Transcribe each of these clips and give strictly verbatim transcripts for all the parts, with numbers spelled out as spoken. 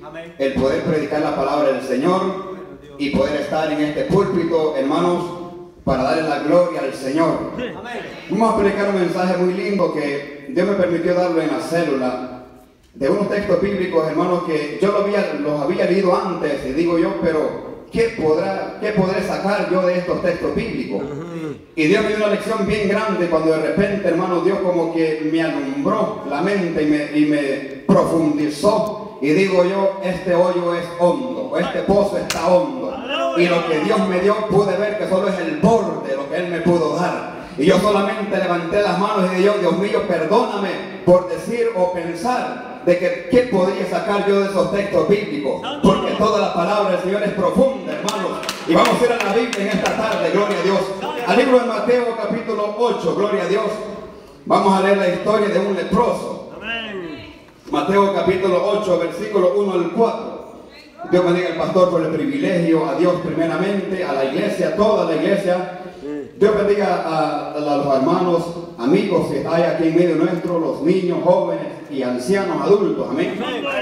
el poder predicar la palabra del Señor y poder estar en este púlpito, hermanos, para darle la gloria al Señor. Vamos a predicar un mensaje muy lindo que Dios me permitió darlo en la célula, de unos textos bíblicos, hermanos, que yo los había, los había leído antes, y digo yo, pero ¿qué, podrá, ¿qué podré sacar yo de estos textos bíblicos? Y Dios me dio una lección bien grande cuando de repente, hermano, Dios como que me alumbró la mente y me, y me profundizó. Y digo yo, este hoyo es hondo, este pozo está hondo. Y lo que Dios me dio, pude ver que solo es el borde de lo que Él me pudo dar. Y yo solamente levanté las manos y dije, Dios mío, perdóname por decir o pensar de que qué podría sacar yo de esos textos bíblicos. Porque toda la palabra del Señor es profunda, hermanos. Y vamos a ir a la Biblia en esta tarde, gloria a Dios. Al libro de Mateo capítulo ocho, gloria a Dios. Vamos a leer la historia de un leproso. Mateo capítulo ocho, versículo uno al cuatro. Dios bendiga al pastor por el privilegio, a Dios primeramente, a la iglesia, a toda la iglesia. Dios bendiga a, a los hermanos, amigos que hay aquí en medio nuestro, los niños, jóvenes y ancianos, adultos. Amén.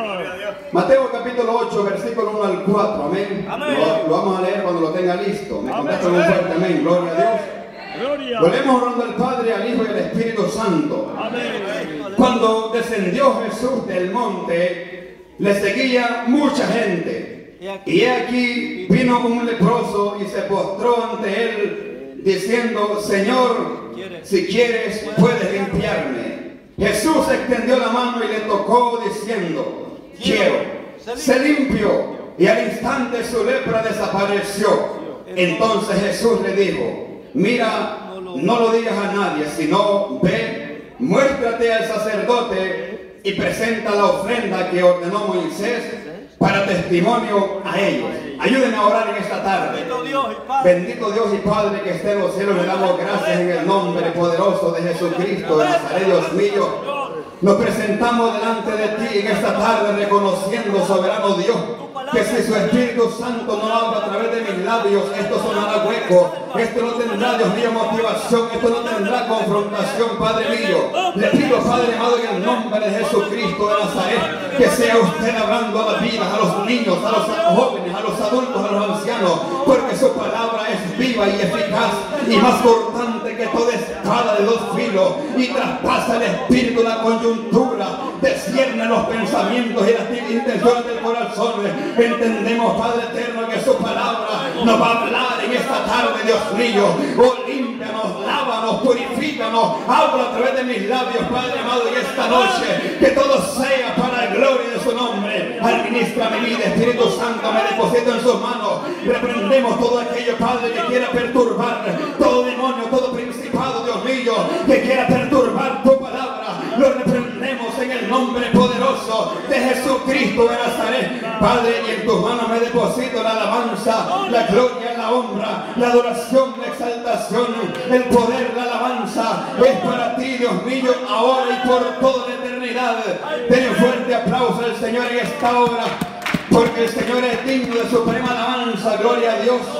Mateo capítulo ocho, versículo uno al cuatro. Amén. Lo, lo vamos a leer cuando lo tenga listo. Me contestan un fuerte amén. Gloria a Dios. Gloria. Lo leemos honrando al Padre, al Hijo y al Espíritu Santo. Amén. Cuando descendió Jesús del monte, le seguía mucha gente. Y he aquí vino un leproso y se postró ante él, diciendo, Señor, si quieres, puedes limpiarme. Jesús extendió la mano y le tocó, diciendo, quiero, se limpió. Y al instante su lepra desapareció. Entonces Jesús le dijo, mira, no lo digas a nadie, sino ve, muéstrate al sacerdote y presenta la ofrenda que ordenó Moisés para testimonio a ellos. Ayúdenme a orar en esta tarde. Bendito Dios y Padre que esté en los cielos, le damos gracias en el nombre poderoso de Jesucristo de Nazaret, Dios mío. Nos presentamos delante de ti en esta tarde reconociendo, soberano Dios, que si su Espíritu Santo no habla a través de mis labios, esto sonará hueco, esto no tendrá, Dios mío, motivación, esto no tendrá confrontación, Padre mío. Le pido, Padre amado, en el nombre de Jesucristo de Nazaret, que sea usted hablando a las vidas, a los niños, a los jóvenes, a los adultos, a los ancianos, porque su palabra es viva y eficaz y más cortante que toda espada de dos filos, y traspasa el espíritu, la coyuntura, descierne los pensamientos y las intenciones del corazón. Entendemos, Padre eterno, que su palabra nos va a hablar en esta tarde, Dios mío. Oh, límpianos, lávanos, purifícanos, habla a través de mis labios, Padre amado, y esta noche que todo sea para la gloria de su nombre. Administra mi vida, Espíritu Santo, me deposito en sus manos. Reprendemos todo aquello, Padre, que quiera perturbar, todo demonio, todo principado, Dios mío, que quiera perturbar tu palabra. Lo reprendemos en el nombre poderoso de Jesucristo de Nazaret, Padre, y en tus manos me deposito la alabanza, la gloria, la honra, la adoración, la exaltación, el poder, la alabanza es para ti, Dios mío, ahora y por toda la eternidad. Den un fuerte aplauso al Señor en esta hora, porque el Señor es digno de suprema alabanza. Gloria a Dios.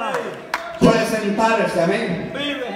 Puede sentarse, amén.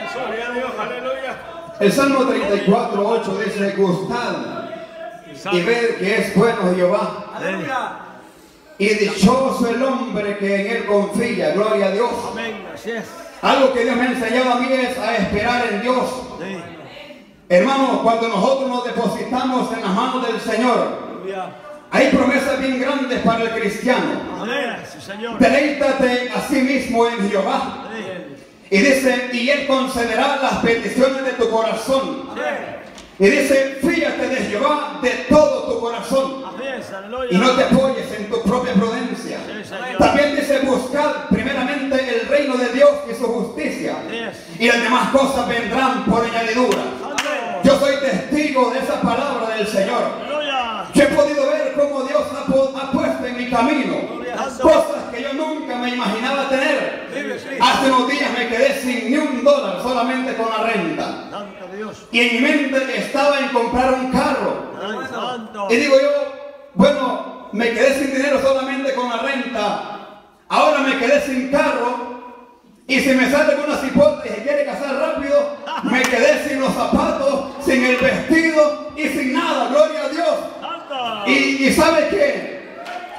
El Salmo treinta y cuatro, ocho dice, gustad y ved que es bueno Jehová. Y dichoso el hombre que en él confía. Gloria a Dios. Algo que Dios me ha enseñado a mí es a esperar en Dios. Hermanos, cuando nosotros nos depositamos en las manos del Señor, hay promesas bien grandes para el cristiano. Deleítate a sí mismo en Jehová. Y dice, y Él concederá las peticiones de tu corazón. Y dice, fíjate de Jehová de todo tu corazón. Y no te apoyes en tu propia prudencia. También dice, buscad primeramente el reino de Dios y su justicia. Y las demás cosas vendrán por añadidura. Yo soy testigo de esa palabra del Señor. Yo he podido ver cómo Dios ha, ha puesto en mi camino cosas que yo nunca me imaginaba tener. Hace unos días me quedé sin ni un dólar, solamente con la renta. Y en mi mente estaba en comprar un carro. Y digo yo, bueno, me quedé sin dinero solamente con la renta. Ahora me quedé sin carro. Y si me sale con una cipota y se quiere casar rápido, me quedé sin los zapatos, sin el vestido y sin nada. Gloria a Dios. Y, y ¿sabe qué?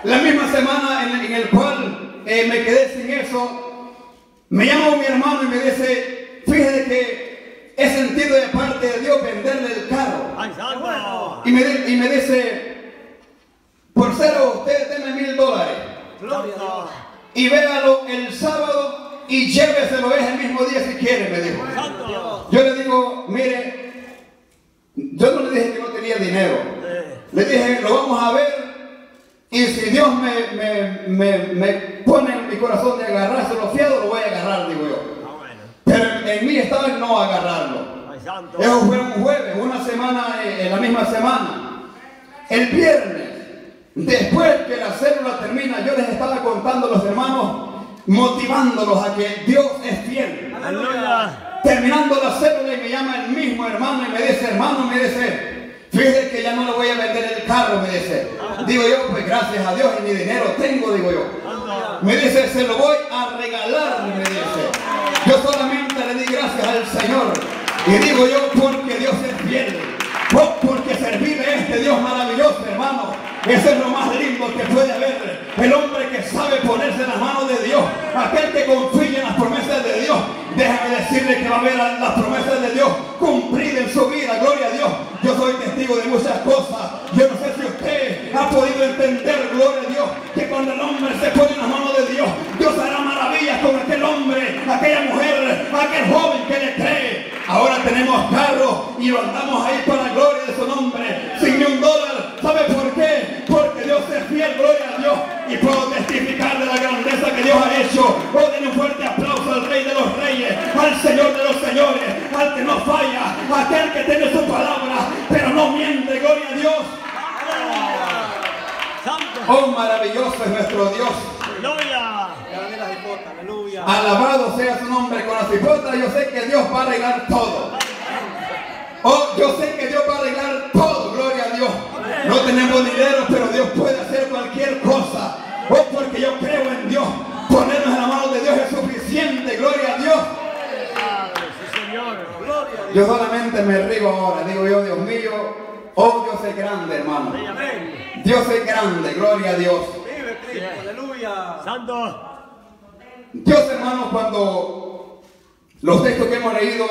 La misma semana en, en el cual eh, me quedé sin eso, me llama mi hermano y me dice, fíjate que he sentido de parte de Dios venderle el carro. Ay, santo. Y me, y me dice, por cero usted deme mil dólares. Gloria a Dios. Y véalo el sábado y lléveselo ese mismo día si quiere, me dijo. Santo. Yo le digo, mire, yo no le dije que no tenía dinero. Eh. Le dije, lo vamos a ver. Y si Dios me, me, me, me pone en mi corazón de agarrárselo fiado, lo voy a agarrar, digo yo. Ah, bueno. Pero en, en mí estaba en no agarrarlo. Ay, santo. Eso fue un jueves, una semana, eh, en la misma semana. El viernes, después que la célula termina, yo les estaba contando a los hermanos, motivándolos a que Dios es fiel. Aleluya. Terminando la célula y me llama el mismo hermano y me dice, hermano, me dice, fíjate que ya no le voy a vender el carro, me dice. Digo yo, pues gracias a Dios y mi dinero tengo, digo yo. Me dice, se lo voy a regalar, me dice. Yo solamente le di gracias al Señor. Y digo yo, porque Dios es fiel. Porque servir a este Dios maravilloso, hermano. Eso es lo más lindo que puede haber. El hombre que sabe ponerse en las manos de Dios. Aquel que confía en las promesas de Dios. Déjame decirle que va a ver las promesas de Dios cumplidas en su vida. Gloria a Dios. Yo soy testigo de muchas cosas. Yo no sé si usted ha podido entender, gloria a Dios, que cuando el hombre se pone en las manos de Dios, Dios hará maravillas con aquel hombre, aquella mujer, aquel joven que le cree. Ahora tenemos carros y lo andamos ahí para la gloria de su nombre, sin ni un dólar. ¿Sabe por qué? Porque Dios es fiel, gloria a Dios. Y puedo testificar de la grandeza que Dios ha hecho. Oh, denle un fuerte aplauso al Rey de los Reyes, al Señor de los Señores, al que no falla, aquel que tiene su palabra, pero no miente, gloria a Dios. Oh, maravilloso es nuestro Dios. Aleluya. Aleluya. Alabado sea su nombre. Con la cipota yo sé que Dios va a arreglar todo. Oh, yo sé que Dios va a arreglar todo, gloria a Dios. No tenemos dinero, pero Dios puede hacer cualquier cosa. Oh, porque yo creo en Dios. Ponernos en la mano de Dios es suficiente, gloria a Dios. Sí, Señor. Yo solamente me río ahora, digo yo, Dios mío. Oh, Dios es grande, hermano. Amén. Dios es grande, gloria a Dios. Vive Cristo. Aleluya. Santo. Dios, hermano, cuando los textos que hemos leído,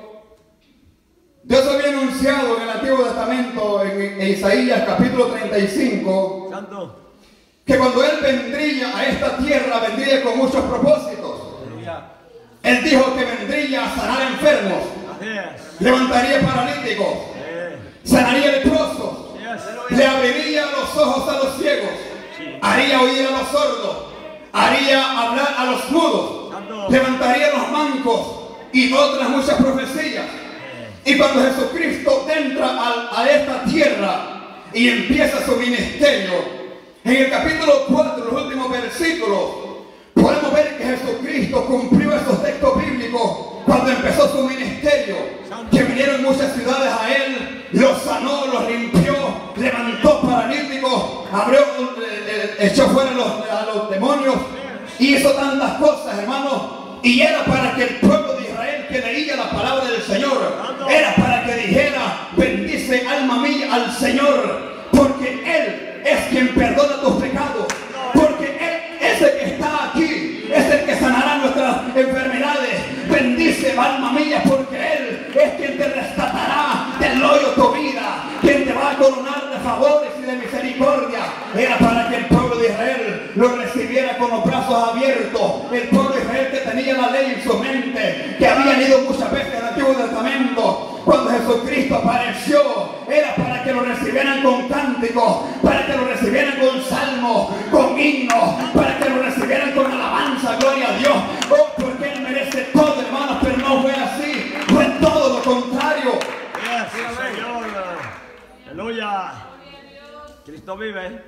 Dios había anunciado en el Antiguo Testamento, en, en Isaías capítulo treinta y cinco, Santo. que cuando Él vendría a esta tierra, vendría con muchos propósitos. Aleluya. Él dijo que vendría a sanar enfermos, Así es. levantaría paralíticos, Eh. sanaría leprosos, Yes. le abriría los ojos a los ciegos, haría oír a los sordos, haría hablar a los mudos, Santo. levantaría a los mancos y otras muchas profecías. Y cuando Jesucristo entra a, a esta tierra y empieza su ministerio, en el capítulo cuatro, los últimos versículos, podemos ver que Jesucristo cumplió esos textos bíblicos cuando empezó su ministerio, que vinieron muchas ciudades a Él, los sanó, los limpió, levantó paralíticos, abrió, eh, eh, echó fuera los, a los demonios, y hizo tantas cosas, hermanos. Y era para que el pueblo de Israel que leía la palabra del Señor, era para que dijera, bendice alma mía al Señor, porque Él es quien perdona tus pecados, porque Él es el que está aquí, es el que sanará nuestras enfermedades. Bendice alma mía, porque Él es quien te rescatará del hoyo tu vida, quien te va a coronar de favores y de misericordia. Era para que el pueblo de Israel lo recibiera con los brazos abiertos. El pueblo de Israel que tenía la ley en su mente, que habían ido muchas veces al Antiguo Testamento, cuando Jesucristo apareció, era para que lo recibieran con cánticos, para que lo recibieran con salmos, con himnos, para que lo recibieran con alabanza, gloria a Dios. Oh, porque Él merece todo, hermanos, pero no fue así, fue todo lo contrario. Yes, Señor. Aleluya. Cristo vive.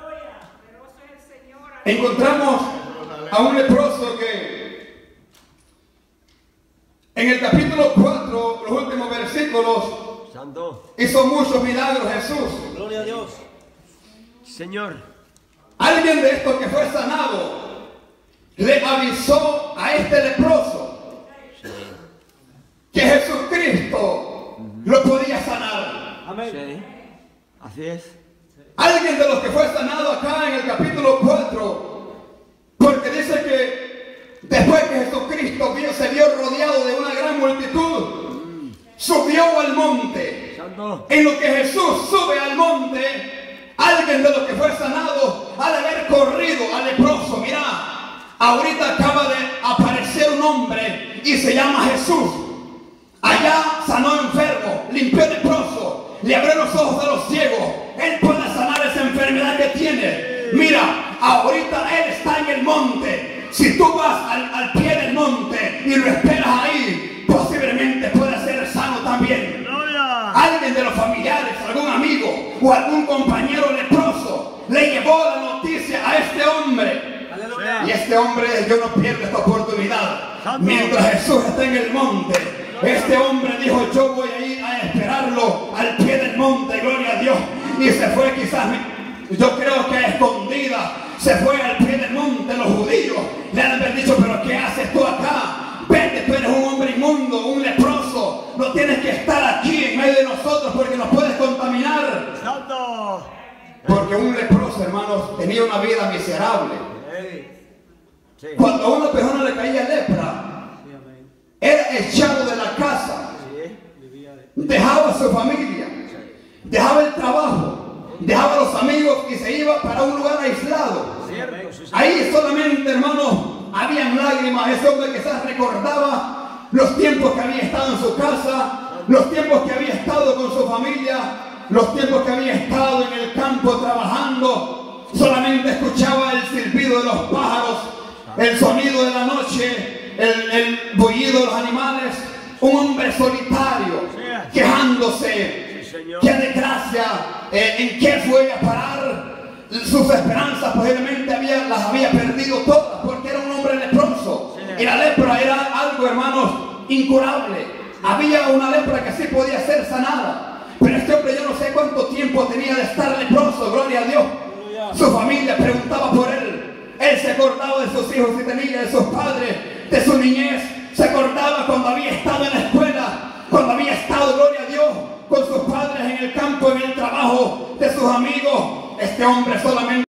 Encontramos a un leproso que en el capítulo cuatro, los últimos versículos, Santo. hizo muchos milagros Jesús. Gloria a Dios. Señor. Alguien de estos que fue sanado le avisó a este leproso que Jesucristo lo podía sanar. Amén. Sí. Así es. Alguien de los que fue sanado acá en el capítulo cuatro, porque dice que después que Jesucristo vio, se vio rodeado de una gran multitud, subió al monte. Santo. En lo que Jesús sube al monte, alguien de los que fue sanado ha de haber corrido al leproso. Mira, ahorita acaba de aparecer un hombre y se llama Jesús. Allá sanó enfermo, limpió leproso, le abrió los ojos a los ciegos. Él puede sanar esa enfermedad que tiene. Mira, ahorita Él está en el monte. Si tú vas al, al pie del monte y lo esperas ahí, posiblemente puede ser sano también. Aleluya. Alguien de los familiares, algún amigo o algún compañero leproso le llevó la noticia a este hombre. Aleluya. Y este hombre, yo no pierdo esta oportunidad. Mientras Jesús está en el monte, este hombre dijo: yo voy a ir a esperarlo al pie del monte, gloria a Dios. Y se fue, quizás, yo creo que a escondida, se fue al pie del monte. Los judíos le han de haber dicho: pero ¿qué haces tú acá? Vete, tú eres un hombre inmundo, un leproso. No tienes que estar aquí en medio de nosotros porque nos puedes contaminar. Santo. Porque un leproso, hermanos, tenía una vida miserable. Sí. Cuando a una persona le caía lepra, era echado de la casa, Sí. dejaba a su familia, dejaba el trabajo, dejaba a los amigos y se iba para un lugar aislado. Cierto, sí, señor. Ahí solamente, hermanos, habían lágrimas. Ese hombre quizás recordaba los tiempos que había estado en su casa, los tiempos que había estado con su familia, los tiempos que había estado en el campo trabajando. Solamente escuchaba el silbido de los pájaros, el sonido de la noche, el, el bullido de los animales. Un hombre solitario, quejándose. Sí, señor. Qué desgracia, eh, en qué fue a parar. Sus esperanzas posiblemente había, las había perdido todas porque era un hombre leproso. Sí. Y la lepra era algo, hermanos, incurable. Había una lepra que sí podía ser sanada, pero este hombre, yo no sé cuánto tiempo tenía de estar leproso, gloria a Dios. Su familia preguntaba por él. Él se acordaba de sus hijos y tenía, de sus padres, de su niñez. Se acordaba cuando había estado en la escuela, cuando había estado, gloria a Dios, con sus padres en el campo, en el trabajo, de sus amigos. Este hombre solamente